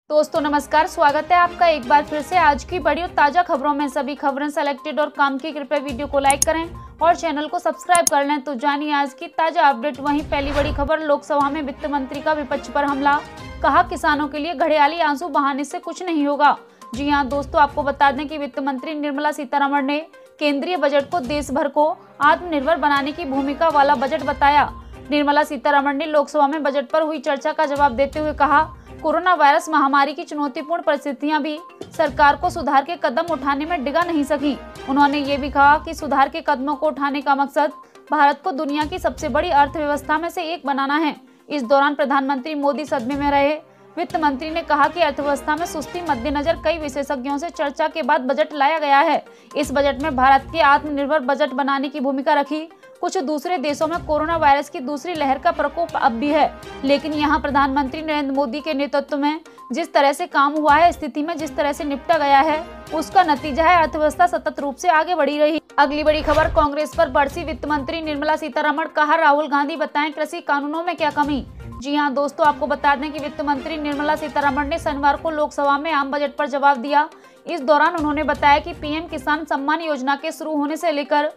दोस्तों नमस्कार, स्वागत है आपका एक बार फिर से आज की बड़ी और ताजा खबरों में। सभी खबरें सेलेक्टेड और काम की, कृपया वीडियो को लाइक करें और चैनल को सब्सक्राइब कर लें। तो जानिए आज की ताजा अपडेट। वहीं पहली बड़ी खबर, लोकसभा में वित्त मंत्री का विपक्ष पर हमला, कहा किसानों के लिए घड़ियाली आंसू बहाने से कुछ नहीं होगा। जी हां दोस्तों, आपको बता दें कि वित्त मंत्री निर्मला सीतारमण ने केंद्रीय बजट को देश भर को आत्मनिर्भर बनाने की भूमिका वाला बजट बताया। निर्मला सीतारमण ने लोकसभा में बजट पर हुई चर्चा का जवाब देते हुए कहा, कोरोना वायरस महामारी की चुनौतीपूर्ण परिस्थितियां भी सरकार को सुधार के कदम उठाने में डिगा नहीं सकी। उन्होंने ये भी कहा कि सुधार के कदमों को उठाने का मकसद भारत को दुनिया की सबसे बड़ी अर्थव्यवस्था में से एक बनाना है। इस दौरान प्रधानमंत्री मोदी सदमे में रहे। वित्त मंत्री ने कहा कि अर्थव्यवस्था में सुस्ती मद्देनजर कई विशेषज्ञों से चर्चा के बाद बजट लाया गया है। इस बजट में भारत के आत्मनिर्भर बजट बनाने की भूमिका रखी। कुछ दूसरे देशों में कोरोना वायरस की दूसरी लहर का प्रकोप अब भी है, लेकिन यहाँ प्रधानमंत्री नरेंद्र मोदी के नेतृत्व में जिस तरह से काम हुआ है, स्थिति में जिस तरह से निपटा गया है, उसका नतीजा है अर्थव्यवस्था सतत रूप से आगे बढ़ी रही। अगली बड़ी खबर, कांग्रेस पर बरसी वित्त मंत्री निर्मला सीतारमण, कहा राहुल गांधी बताएं कृषि कानूनों में क्या कमी। जी हाँ दोस्तों, आपको बता दें कि वित्त मंत्री निर्मला सीतारमण ने शनिवार को लोकसभा में आम बजट पर जवाब दिया। इस दौरान उन्होंने बताया कि पीएम किसान सम्मान योजना के शुरू होने से लेकर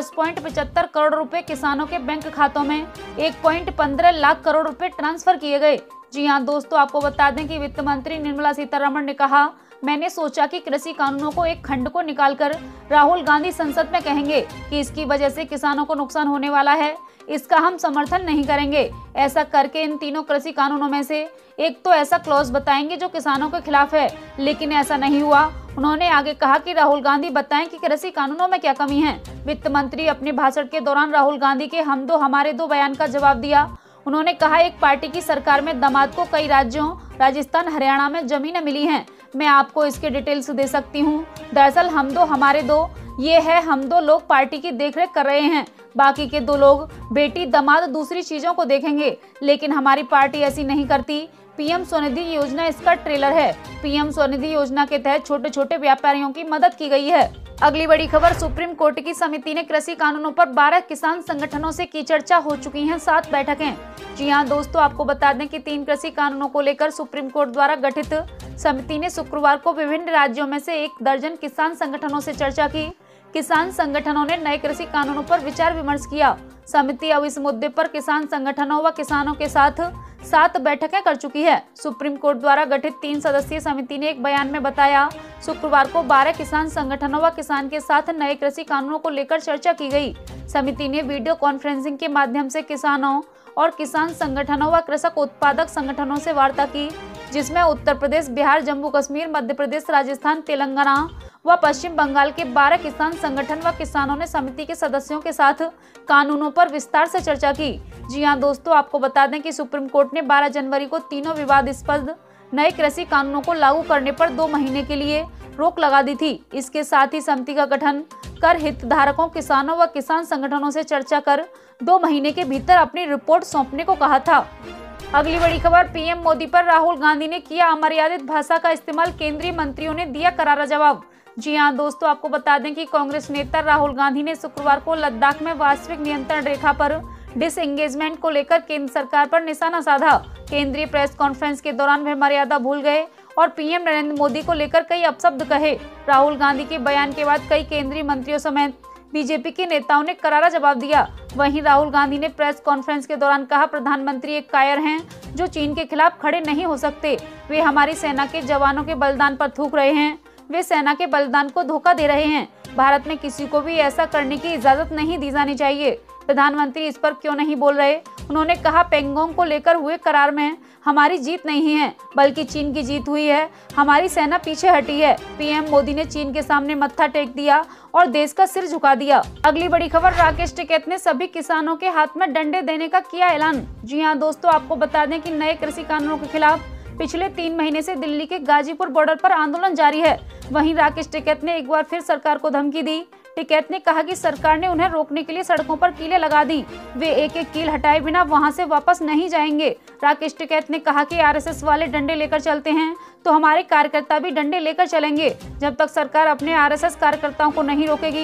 10.75 करोड़ रुपए किसानों के बैंक खातों में 1.15 लाख करोड़ रुपए ट्रांसफर किए गए। जी हां दोस्तों, आपको बता दें कि वित्त मंत्री निर्मला सीतारमण ने कहा, मैंने सोचा कि कृषि कानूनों को एक खंड को निकालकर राहुल गांधी संसद में कहेंगे कि इसकी वजह से किसानों को नुकसान होने वाला है, इसका हम समर्थन नहीं करेंगे। ऐसा करके इन तीनों कृषि कानूनों में से एक तो ऐसा क्लॉज बताएंगे जो किसानों के खिलाफ है, लेकिन ऐसा नहीं हुआ। उन्होंने आगे कहा कि राहुल गांधी बताएं कि कृषि कानूनों में क्या कमी है। वित्त मंत्री अपने भाषण के दौरान राहुल गांधी के हम दो हमारे दो बयान का जवाब दिया। उन्होंने कहा, एक पार्टी की सरकार में दामाद को कई राज्यों राजस्थान हरियाणा में जमीनें मिली हैं। मैं आपको इसके डिटेल्स दे सकती हूँ। दरअसल हम दो हमारे दो ये है, हम दो लोग पार्टी की देखरेख कर रहे हैं, बाकी के दो लोग बेटी दामाद दूसरी चीजों को देखेंगे, लेकिन हमारी पार्टी ऐसी नहीं करती। पीएम स्वनिधि योजना इसका ट्रेलर है। पीएम स्वनिधि योजना के तहत छोटे छोटे व्यापारियों की मदद की गई है। अगली बड़ी खबर, सुप्रीम कोर्ट की समिति ने कृषि कानूनों पर 12 किसान संगठनों से की चर्चा, हो चुकी हैं 7 बैठकें। जी हां दोस्तों, आपको बता दें कि 3 कृषि कानूनों को लेकर सुप्रीम कोर्ट द्वारा गठित समिति ने शुक्रवार को विभिन्न राज्यों में से 1 दर्जन किसान संगठनों से चर्चा की। किसान संगठनों ने नए कृषि कानूनों पर विचार विमर्श किया। समिति अब इस मुद्दे पर किसान संगठनों व किसानों के साथ 7 बैठकें कर चुकी है। सुप्रीम कोर्ट द्वारा गठित 3 सदस्यीय समिति ने एक बयान में बताया, शुक्रवार को 12 किसान संगठनों व किसान के साथ नए कृषि कानूनों को लेकर चर्चा की गई। समिति ने वीडियो कॉन्फ्रेंसिंग के माध्यम से किसानों और किसान संगठनों व कृषक उत्पादक संगठनों से वार्ता की, जिसमें उत्तर प्रदेश, बिहार, जम्मू कश्मीर, मध्य प्रदेश, राजस्थान, तेलंगाना व पश्चिम बंगाल के 12 किसान संगठन व किसानों ने समिति के सदस्यों के साथ कानूनों पर विस्तार से चर्चा की। जी हां दोस्तों, आपको बता दें कि सुप्रीम कोर्ट ने 12 जनवरी को तीनों विवादास्पद नए कृषि कानूनों को लागू करने पर 2 महीने के लिए रोक लगा दी थी। इसके साथ ही समिति का गठन कर हितधारकों, किसानों व किसान संगठनों से चर्चा कर 2 महीने के भीतर अपनी रिपोर्ट सौंपने को कहा था। अगली बड़ी खबर, पीएम मोदी पर राहुल गांधी ने किया अमर्यादित भाषा का इस्तेमाल, केंद्रीय मंत्रियों ने दिया करारा जवाब। जी हां दोस्तों, आपको बता दें कि कांग्रेस नेता राहुल गांधी ने शुक्रवार को लद्दाख में वास्तविक नियंत्रण रेखा पर डिसएंगेजमेंट को लेकर केंद्र सरकार पर निशाना साधा। केंद्रीय प्रेस कॉन्फ्रेंस के दौरान वे मर्यादा भूल गए और पीएम नरेंद्र मोदी को लेकर कई अपशब्द कहे। राहुल गांधी के बयान के बाद कई केंद्रीय मंत्रियों समेत बीजेपी के नेताओं ने करारा जवाब दिया। वहीं राहुल गांधी ने प्रेस कॉन्फ्रेंस के दौरान कहा, प्रधानमंत्री एक कायर हैं जो चीन के खिलाफ खड़े नहीं हो सकते। वे हमारी सेना के जवानों के बलिदान पर थूक रहे हैं। वे सेना के बलिदान को धोखा दे रहे हैं। भारत में किसी को भी ऐसा करने की इजाजत नहीं दी जानी चाहिए। प्रधानमंत्री इस पर क्यों नहीं बोल रहे? उन्होंने कहा, पेंगोंग को लेकर हुए करार में हमारी जीत नहीं है, बल्कि चीन की जीत हुई है। हमारी सेना पीछे हटी है। पीएम मोदी ने चीन के सामने मत्था टेक दिया और देश का सिर झुका दिया। अगली बड़ी खबर, राकेश टिकैत ने सभी किसानों के हाथ में डंडे देने का किया ऐलान। जी हाँ दोस्तों, आपको बता दें कि नए कृषि कानूनों के खिलाफ पिछले 3 महीने से दिल्ली के गाजीपुर बॉर्डर पर आंदोलन जारी है। वहीं राकेश टिकैत ने एक बार फिर सरकार को धमकी दी। टिकैत ने कहा कि सरकार ने उन्हें रोकने के लिए सड़कों पर कीलें लगा दी। वे एक एक कील हटाए बिना वहां से वापस नहीं जाएंगे। राकेश टिकैत ने कहा कि आरएसएस वाले डंडे लेकर चलते हैं तो हमारे कार्यकर्ता भी डंडे लेकर चलेंगे। जब तक सरकार अपने आरएसएस कार्यकर्ताओं को नहीं रोकेगी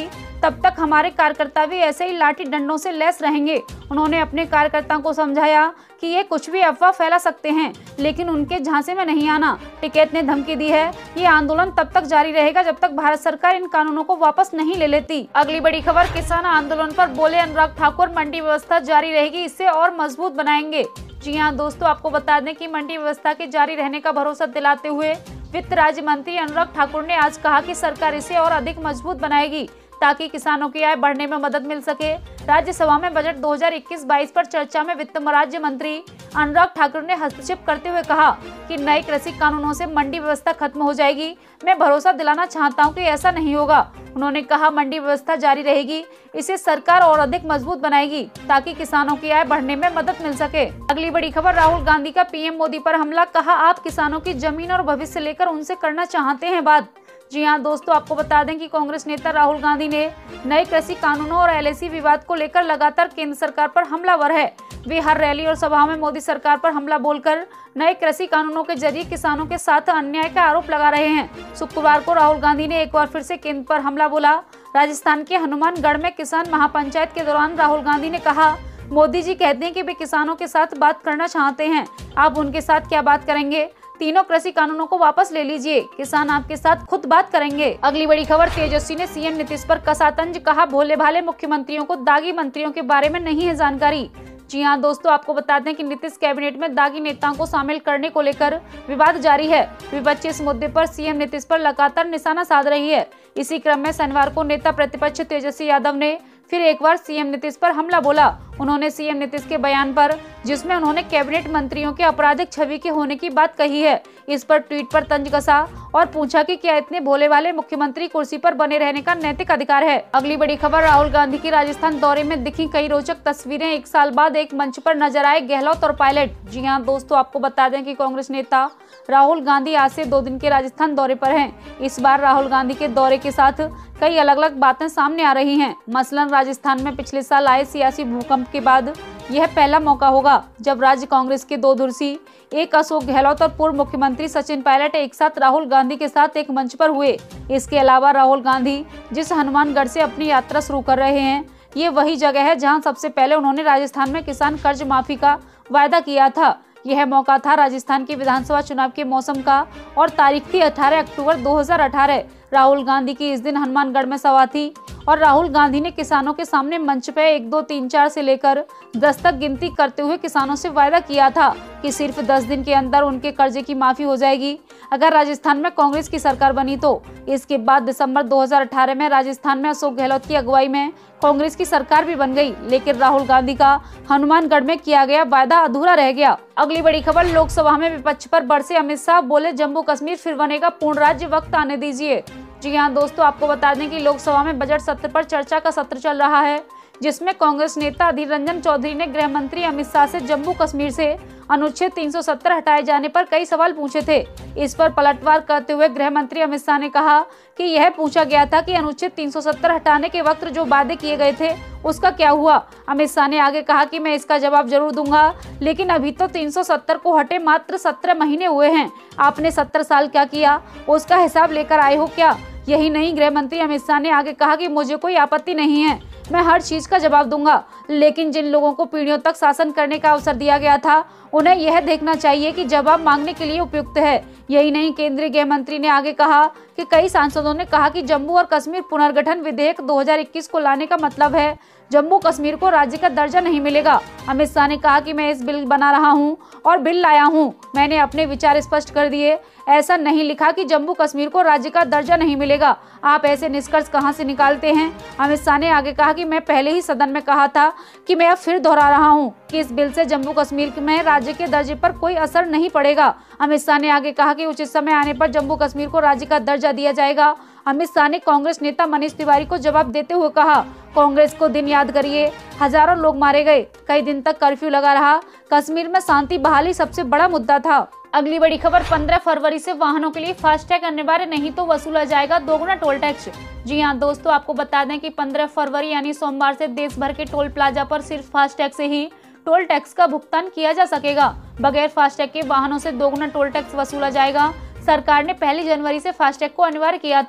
तब तक हमारे कार्यकर्ता भी ऐसे ही लाठी डंडों से लैस रहेंगे। उन्होंने अपने कार्यकर्ताओं को समझाया कि ये कुछ भी अफवाह फैला सकते हैं, लेकिन उनके झांसे में नहीं आना। टिकैत ने धमकी दी है, ये आंदोलन तब तक जारी रहेगा जब तक भारत सरकार इन कानूनों को वापस नहीं ले लेती। अगली बड़ी खबर, किसान आंदोलन पर बोले अनुराग ठाकुर, मंडी व्यवस्था जारी रहेगी, इससे और मजबूत बनाएंगे। जी हाँ दोस्तों, आपको बता दें कि मंडी व्यवस्था के जारी रहने का भरोसा दिलाते हुए वित्त राज्य मंत्री अनुराग ठाकुर ने आज कहा कि सरकार इसे और अधिक मजबूत बनाएगी ताकि किसानों की आय बढ़ने में मदद मिल सके। राज्यसभा में बजट 2021-22 पर चर्चा में वित्त राज्य मंत्री अनुराग ठाकुर ने हस्तक्षेप करते हुए कहा कि नए कृषि कानूनों से मंडी व्यवस्था खत्म हो जाएगी। मैं भरोसा दिलाना चाहता हूं कि ऐसा नहीं होगा। उन्होंने कहा मंडी व्यवस्था जारी रहेगी, इसे सरकार और अधिक मजबूत बनाएगी ताकि किसानों की आय बढ़ने में मदद मिल सके। अगली बड़ी खबर, राहुल गांधी का पीएम मोदी पर हमला, कहा आप किसानों की जमीन और भविष्य लेकर उनसे करना चाहते हैं बात। जी हाँ दोस्तों, आपको बता दें कि कांग्रेस नेता राहुल गांधी ने नए कृषि कानूनों और एलआईसी विवाद को लेकर लगातार केंद्र सरकार पर हमलावर है। वे हर रैली और सभा में मोदी सरकार पर हमला बोलकर नए कृषि कानूनों के जरिए किसानों के साथ अन्याय का आरोप लगा रहे हैं। शुक्रवार को राहुल गांधी ने एक बार फिर से केंद्र पर हमला बोला। राजस्थान के हनुमानगढ़ में किसान महापंचायत के दौरान राहुल गांधी ने कहा, मोदी जी कहते हैं कि वे किसानों के साथ बात करना चाहते हैं, आप उनके साथ क्या बात करेंगे? तीनों कृषि कानूनों को वापस ले लीजिए, किसान आपके साथ खुद बात करेंगे। अगली बड़ी खबर, तेजस्वी ने सीएम नीतीश पर कसा तंज, कहा भोले भाले मुख्यमंत्रियों को दागी मंत्रियों के बारे में नहीं है जानकारी। जी हाँ दोस्तों, आपको बता दें कि नीतीश कैबिनेट में दागी नेताओं को शामिल करने को लेकर विवाद जारी है। विपक्ष इस मुद्दे पर सीएम नीतीश पर लगातार निशाना साध रही है। इसी क्रम में शनिवार को नेता प्रतिपक्ष तेजस्वी यादव ने फिर एक बार सीएम नीतीश पर हमला बोला। उन्होंने सीएम नीतीश के बयान पर, जिसमें उन्होंने कैबिनेट मंत्रियों के आपराधिक छवि के होने की बात कही है, इस पर ट्वीट पर तंज कसा और पूछा कि क्या इतने भोले वाले मुख्यमंत्री कुर्सी पर बने रहने का नैतिक अधिकार है। अगली बड़ी खबर, राहुल गांधी की राजस्थान दौरे में दिखी कई रोचक तस्वीरें, एक साल बाद एक मंच पर नजर आए गहलोत और पायलट। जी हाँ दोस्तों, आपको बता दें कि कांग्रेस नेता राहुल गांधी आज से 2 दिन के राजस्थान दौरे पर हैं। इस बार राहुल गांधी के दौरे के साथ कई अलग अलग बातें सामने आ रही हैं। मसलन राजस्थान में पिछले साल आए सियासी भूकंप के बाद यह पहला मौका होगा जब राज्य कांग्रेस के 2 धुरसी, एक अशोक गहलोत और पूर्व मुख्यमंत्री सचिन पायलट एक साथ राहुल गांधी के साथ एक मंच पर हुए। इसके अलावा राहुल गांधी जिस हनुमानगढ़ से अपनी यात्रा शुरू कर रहे हैं, ये वही जगह है जहां सबसे पहले उन्होंने राजस्थान में किसान कर्ज माफी का वायदा किया था। यह मौका था राजस्थान के विधानसभा चुनाव के मौसम का और तारीख थी 18 अक्टूबर 2018। राहुल गांधी की इस दिन हनुमानगढ़ में सभा थी और राहुल गांधी ने किसानों के सामने मंच पे 1, 2, 3, 4 से लेकर 10 तक गिनती करते हुए किसानों से वायदा किया था कि सिर्फ 10 दिन के अंदर उनके कर्जे की माफी हो जाएगी अगर राजस्थान में कांग्रेस की सरकार बनी तो। इसके बाद दिसंबर 2018 में राजस्थान में अशोक गहलोत की अगुवाई में कांग्रेस की सरकार भी बन गई, लेकिन राहुल गांधी का हनुमानगढ़ में किया गया वायदा अधूरा रह गया। अगली बड़ी खबर, लोकसभा में विपक्ष पर बरसे अमित शाह, बोले जम्मू कश्मीर फिर बनेगा पूर्ण राज्य, वक्त आने दीजिए। जी हाँ दोस्तों, आपको बता दें कि लोकसभा में बजट सत्र पर चर्चा का सत्र चल रहा है, जिसमें कांग्रेस नेता अधीर रंजन चौधरी ने गृह मंत्री अमित शाह से जम्मू कश्मीर से अनुच्छेद 370 हटाए जाने पर कई सवाल पूछे थे। इस पर पलटवार करते हुए गृह मंत्री अमित शाह ने कहा कि यह पूछा गया था कि अनुच्छेद 370 हटाने के वक्त जो वादे किए गए थे उसका क्या हुआ। अमित शाह ने आगे कहा कि मैं इसका जवाब जरूर दूंगा, लेकिन अभी तो 370 को हटे मात्र 17 महीने हुए हैं। आपने 70 साल क्या किया, उसका हिसाब लेकर आए हो क्या? यही नहीं, गृह मंत्री अमित शाह ने आगे कहा कि मुझे कोई आपत्ति नहीं है, मैं हर चीज का जवाब दूंगा, लेकिन जिन लोगों को पीढ़ियों तक शासन करने का अवसर दिया गया था उन्हें यह देखना चाहिए कि जवाब मांगने के लिए उपयुक्त है। यही नहीं, केंद्रीय गृह मंत्री ने आगे कहा कि कई सांसदों ने कहा कि जम्मू और कश्मीर पुनर्गठन विधेयक 2021 को लाने का मतलब है जम्मू कश्मीर को राज्य का दर्जा नहीं मिलेगा। अमित शाह ने कहा कि मैं इस बिल बना रहा हूं और बिल लाया हूं, मैंने अपने विचार स्पष्ट कर दिए, ऐसा नहीं लिखा कि जम्मू कश्मीर को राज्य का दर्जा नहीं मिलेगा। आप ऐसे निष्कर्ष कहां से निकालते हैं? अमित शाह ने आगे कहा कि मैं पहले ही सदन में कहा था कि मैं अब फिर दोहरा रहा हूं कि इस बिल से जम्मू कश्मीर में राज्य के दर्जे पर कोई असर नहीं पड़ेगा। अमित शाह ने आगे कहा कि उचित समय आने पर जम्मू कश्मीर को राज्य का दर्जा दिया जाएगा। अमित शाह ने कांग्रेस नेता मनीष तिवारी को जवाब देते हुए कहा, कांग्रेस को दिन याद करिए, हजारों लोग मारे गए, कई दिन तक कर्फ्यू लगा रहा, कश्मीर में शांति बहाली सबसे बड़ा मुद्दा था। अगली बड़ी खबर, 15 फरवरी से वाहनों के लिए फास्टैग अनिवार्य नहीं तो वसूला जाएगा दोगुना टोल टैक्स। जी हां दोस्तों, आपको बता दें कि 15 फरवरी यानी सोमवार से देश भर के टोल प्लाजा पर सिर्फ फास्टैग से ही टोल टैक्स का भुगतान किया जा सकेगा। बगैर फास्टैग के वाहनों से दोगुना टोल टैक्स वसूला जाएगा। सरकार ने 1 जनवरी से फास्टैग को अनिवार्य किया था,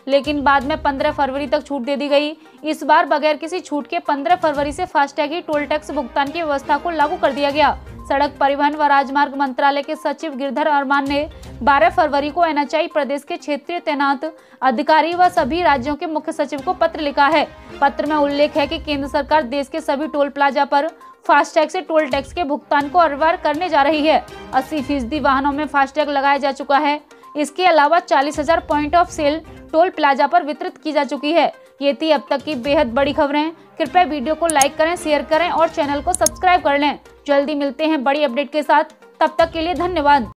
लेकिन बाद में 15 फरवरी तक छूट दे दी गई। इस बार बगैर किसी छूट के 15 फरवरी से फास्टैग ही टोल टैक्स भुगतान की व्यवस्था को लागू कर दिया गया। सड़क परिवहन व राजमार्ग मंत्रालय के सचिव गिरधर अरमान ने 12 फरवरी को NHAI प्रदेश के क्षेत्रीय तैनात अधिकारी व सभी राज्योों के मुख्य सचिव को पत्र लिखा है। पत्र में उल्लेख है कि केंद्र सरकार देश के सभी टोल प्लाजा पर फास्टैग से टोल टैक्स के भुगतान को अनिवार्य करने जा रही है। 80% वाहनों में फास्टैग लगाया जा चुका है। इसके अलावा 40,000 point of sale toll plaza पर वितरित की जा चुकी है। ये थी अब तक की बेहद बड़ी खबरें। कृपया वीडियो को लाइक करें, शेयर करें और चैनल को सब्सक्राइब कर लें। जल्दी मिलते हैं बड़ी अपडेट के साथ, तब तक के लिए धन्यवाद।